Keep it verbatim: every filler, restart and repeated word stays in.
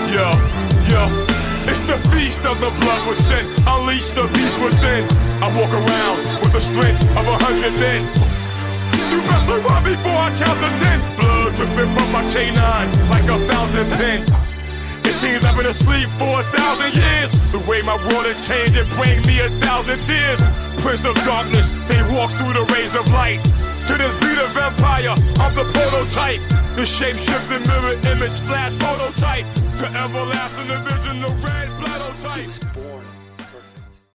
Yo, yo, it's the feast of the blood was sin. Unleash the beast within. I walk around with the strength of a hundred men. You best to run before I count to ten. Blood dripping from my canine like a fountain pen. It seems I've been asleep for a thousand years. The way my world has changed, it brings me a thousand tears. Prince of darkness, they walk through the rays of light. To this beat of empire, I'm the prototype. The shape-shifting mirror image flash phototype. The everlasting division, the red blood type.